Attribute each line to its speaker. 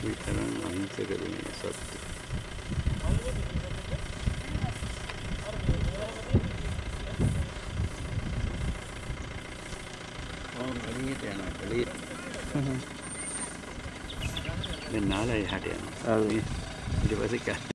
Speaker 1: විතරක් අහිංසකද මේ සත්තු. එළියට යනවා එළියට. දැන් නාලා එහාට යනවා. ඊට පස්සේ